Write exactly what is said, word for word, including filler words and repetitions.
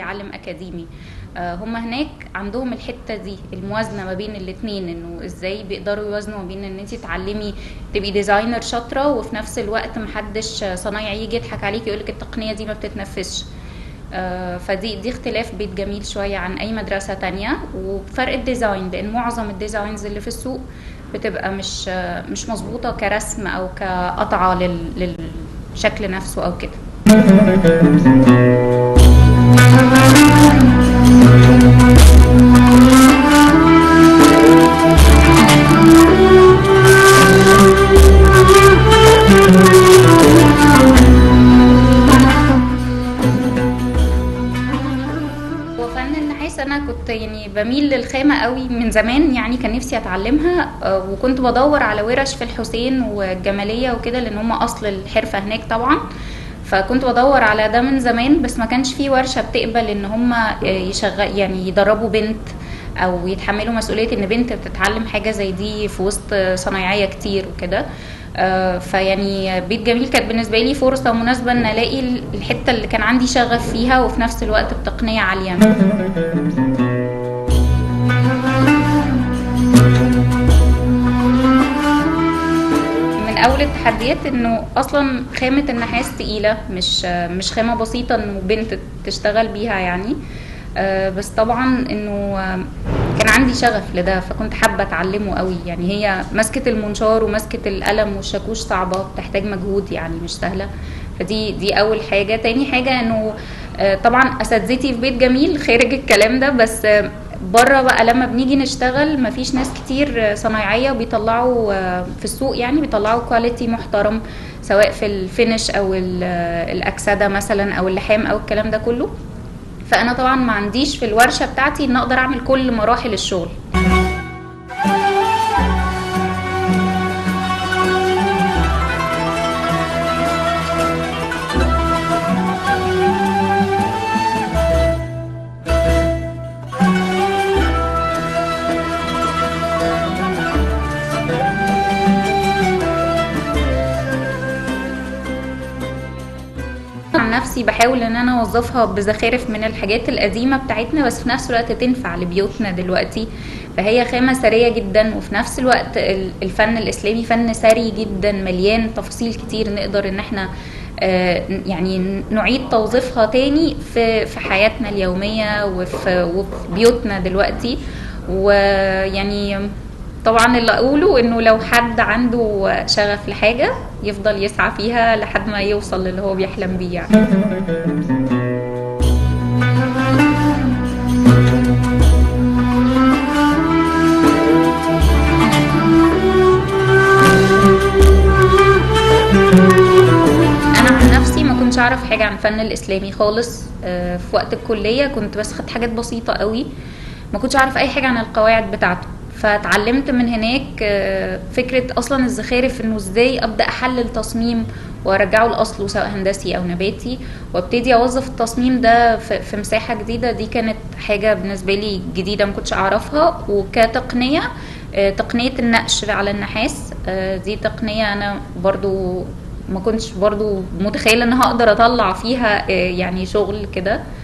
بتتعلم اكاديمي. هم هناك عندهم الحته دي، الموازنه ما بين الاثنين، انه ازاي بيقدروا يوازنوا ما بين ان انت تعلمي تبقي ديزاينر شاطره وفي نفس الوقت محدش صنايعي يجي يضحك عليك يقولك التقنيه دي ما بتتنفذش. فدي دي اختلاف بيت جميل شويه عن اي مدرسه تانية. وفرق الديزاين، لان معظم الديزاينز اللي في السوق بتبقى مش مش مظبوطه كرسم او كقطعه للشكل نفسه او كده. انا كنت يعني بميل للخامه قوي من زمان، يعني كان نفسي اتعلمها، وكنت بدور على ورش في الحسين والجماليه وكده لان هم اصل الحرفه هناك طبعا. فكنت بدور على ده من زمان، بس ما كانش في ورشه بتقبل ان هم يشغل يعني يدربوا بنت او يتحملوا مسؤوليه ان بنت بتتعلم حاجه زي دي في وسط صنايعيه كتير وكده. آه فيعني بيت جميل كانت بالنسبه لي فرصه مناسبه ان الاقي الحته اللي كان عندي شغف فيها وفي نفس الوقت بتقنيه عاليه. من اول التحديات انه اصلا خامه النحاس تقيله، مش مش خامه بسيطه انه بنت تشتغل بيها يعني. آه بس طبعا انه كان عندي شغف لده، فكنت حابه اتعلمه قوي. يعني هي مسكه المنشار ومسكه القلم والشاكوش صعبه، بتحتاج مجهود يعني مش سهله. فدي دي اول حاجه. تاني حاجه انه آه طبعا اساتذتي في بيت جميل خارج الكلام ده، بس آه بره بقى لما بنيجي نشتغل مفيش ناس كتير صنايعيه وبيطلعوا آه في السوق، يعني بيطلعوا كواليتي محترم سواء في الفينش او الاكسده مثلا او اللحام او الكلام ده كله. فانا طبعا ما عنديش في الورشه بتاعتي ان اقدر اعمل كل مراحل الشغل. نفسي بحاول ان انا اوظفها بزخارف من الحاجات القديمه بتاعتنا، بس في نفس الوقت تنفع لبيوتنا دلوقتي. فهي خامه ثريه جدا، وفي نفس الوقت الفن الاسلامي فن ثري جدا مليان تفاصيل كتير نقدر ان احنا يعني نعيد توظيفها تاني في في حياتنا اليوميه وفي, وفي بيوتنا دلوقتي. ويعني طبعا اللي اقوله انه لو حد عنده شغف لحاجه يفضل يسعى فيها لحد ما يوصل للي هو بيحلم بيه يعني. انا عن نفسي ما كنتش اعرف حاجه عن الفن الاسلامي خالص. في وقت الكليه كنت بس خدت حاجات بسيطه قوي، ما كنتش اعرف اي حاجه عن القواعد بتاعته. فتعلمت من هناك فكرة أصلا الزخارف، إنه إزاي أبدأ أحلل تصميم وأرجعه لأصله سواء هندسي أو نباتي، وابتدي أوظف التصميم ده في مساحة جديدة. دي كانت حاجة بالنسبة لي جديدة ما كنتش أعرفها. وكتقنية، تقنية النقش على النحاس، دي تقنية أنا برضو ما كنتش برضو متخيلة إن هقدر أطلع فيها يعني شغل كده.